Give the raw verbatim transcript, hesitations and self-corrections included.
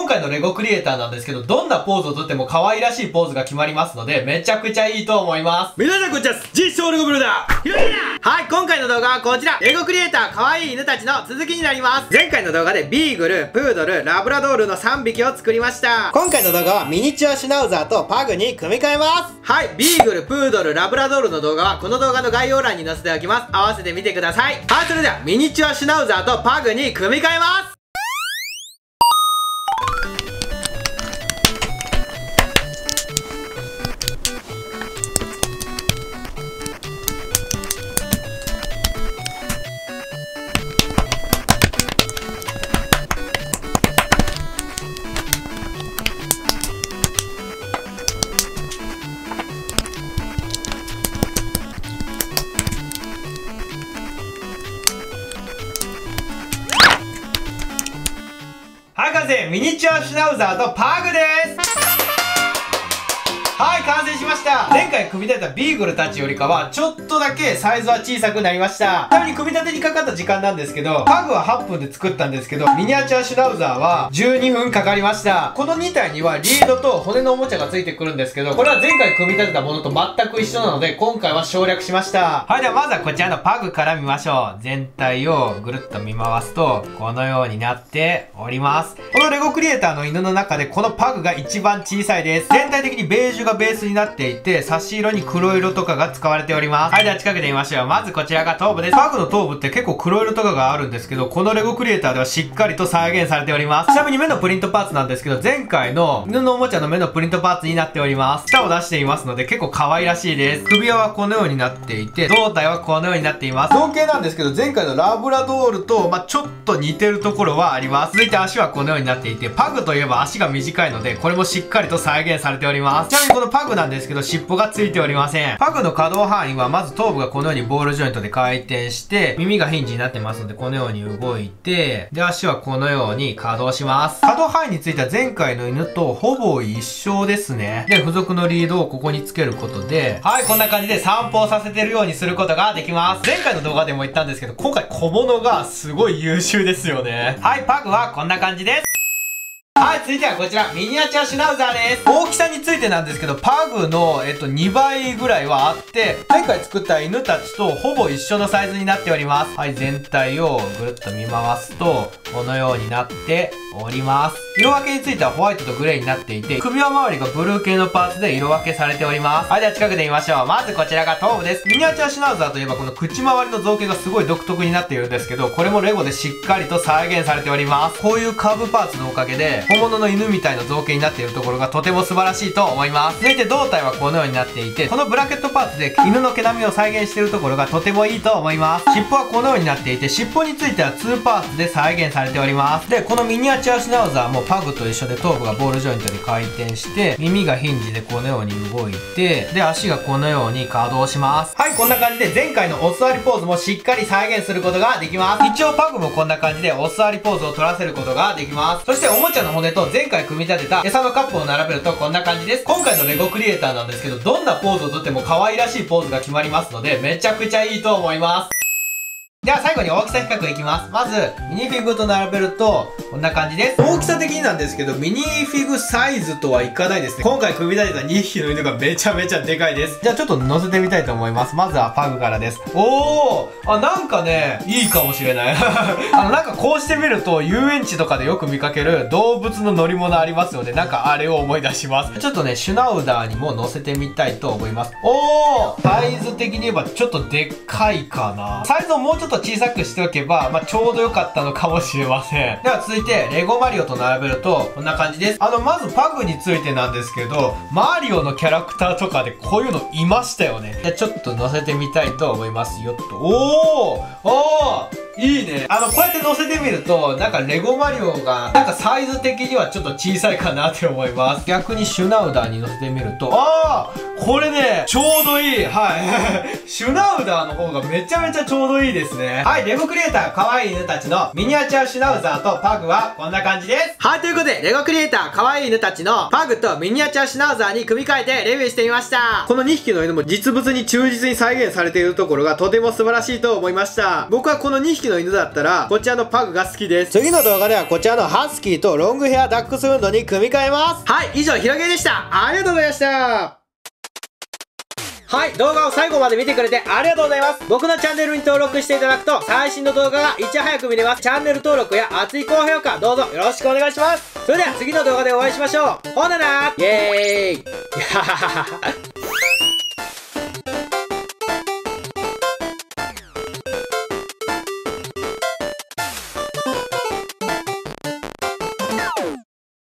今回のレゴクリエイターなんですけど、どんなポーズをとっても可愛らしいポーズが決まりますので、めちゃくちゃいいと思います。皆さんこんにちは、実証レゴブルダーひろゆきだ。はい、今回の動画はこちら、レゴクリエイター可愛い犬たちの続きになります。前回の動画でビーグル、プードル、ラブラドールのさんびきを作りました。今回の動画はミニチュアシュナウザーとパグに組み替えます。はい、ビーグル、プードル、ラブラドールの動画はこの動画の概要欄に載せておきます。合わせてみてください。はい、それではミニチュアシュナウザーとパグに組み替えます。はい、完成！ミニチュアシュナウザーとパグです。はい、完成しました。前回組み立てたビーグルたちよりかは、ちょっとだけサイズは小さくなりました。ちなみに組み立てにかかった時間なんですけど、パグははっぷんで作ったんですけど、ミニチュアシュナウザーはじゅうにふんかかりました。このにたいにはリードと骨のおもちゃがついてくるんですけど、これは前回組み立てたものと全く一緒なので、今回は省略しました。はい、ではまずはこちらのパグから見ましょう。全体をぐるっと見回すと、このようになっております。このレゴクリエイターの犬の中で、このパグが一番小さいです。全体的にベージュがベースになっていて、差し色に黒色とかが使われております。はい、では近くで見ましょう。まずこちらが頭部です。パグの頭部って結構黒色とかがあるんですけど、このレゴクリエイターではしっかりと再現されております。ちなみに目のプリントパーツなんですけど、前回の犬のおもちゃの目のプリントパーツになっております。舌を出していますので結構可愛らしいです。首輪はこのようになっていて、胴体はこのようになっています。造形なんですけど、前回のラブラドールと、まあ、ちょっと似てるところはあります。続いて足はこのようになっていて、パグといえば足が短いので、これもしっかりと再現されております。ちなみにこのパグなんですけど、尻尾がついておりません。パグの可動範囲はまず頭部がこのようにボールジョイントで回転して、耳がヒンジになってますのでこのように動いて、で足はこのように稼働します。可動範囲については前回の犬とほぼ一緒ですね。で、付属のリードをここにつけることで、はい、こんな感じで散歩をさせてるようにすることができます。前回の動画でも言ったんですけど、今回小物がすごい優秀ですよね。はい、パグはこんな感じです。はい、続いてはこちら、ミニチュアシュナウザーです。大きさについてなんですけど、パグの、えっと、にばいぐらいはあって、前回作った犬たちとほぼ一緒のサイズになっております。はい、全体をぐるっと見回すと、このようになっております。色分けについてはホワイトとグレーになっていて、首輪周りがブルー系のパーツで色分けされております。はい、では近くで見ましょう。まずこちらが頭部です。ミニチュアシュナウザーといえばこの口周りの造形がすごい独特になっているんですけど、これもレゴでしっかりと再現されております。こういうカーブパーツのおかげで、本物の犬みたいな造形になっているところがとても素晴らしいと思います。続いて胴体はこのようになっていて、このブラケットパーツで犬の毛並みを再現しているところがとてもいいと思います。尻尾はこのようになっていて、尻尾についてはにパーツで再現されております。で、このミニチュアシュナウザーもパグと一緒で頭部がボールジョイントで回転して、耳がヒンジでこのように動いて、で、足がこのように稼働します。はい、こんな感じで前回のお座りポーズもしっかり再現することができます。一応パグもこんな感じでお座りポーズを取らせることができます。そしておもちゃの骨と前回組み立てた餌のカップを並べるとこんな感じです。今回のレゴクリエイターなんですけど、どんなポーズをとっても可愛らしいポーズが決まりますので、めちゃくちゃいいと思います。では最後に大きさ比較いきます。まず、ミニフィグと並べると、こんな感じです。大きさ的になんですけど、ミニフィグサイズとはいかないですね。今回組み立てたにひきの犬がめちゃめちゃでかいです。じゃあちょっと乗せてみたいと思います。まずはパグからです。おー！あ、なんかね、いいかもしれない。あの、なんかこうしてみると、遊園地とかでよく見かける動物の乗り物ありますよね。なんかあれを思い出します。ちょっとね、シュナウダーにも乗せてみたいと思います。おー！サイズ的に言えばちょっとでっかいかな。サイズをもうちょっと小さくしておけば、まあ、ちょうど良かったのかもしれません。では続いて、レゴマリオと並べると、こんな感じです。あの、まずパグについてなんですけど、マリオのキャラクターとかでこういうのいましたよね。じゃあちょっと乗せてみたいと思いますよっと。おーおーいいね。あの、こうやって乗せてみると、なんかレゴマリオが、なんかサイズ的にはちょっと小さいかなって思います。逆にシュナウダーに乗せてみると、あーこれね、ちょうどいい。はい。シュナウダーの方がめちゃめちゃちょうどいいですね。 ね。はい、レゴクリエイター可愛い犬たちのミニアチュアシュナウザーとパグはこんな感じです。はい、ということで、レゴクリエイター可愛い犬たちのパグとミニアチュアシュナウザーに組み替えてレビューしてみました。このにひきの犬も実物に忠実に再現されているところがとても素晴らしいと思いました。僕はこのにひきの犬だったら、こちらのパグが好きです。次の動画ではこちらのハスキーとロングヘアダックスフンドに組み替えます。はい、以上、ひろげでした。ありがとうございました。はい、動画を最後まで見てくれてありがとうございます。僕のチャンネルに登録していただくと最新の動画がいち早く見れます。チャンネル登録や熱い高評価どうぞよろしくお願いします。それでは次の動画でお会いしましょう。ほななーイエーイ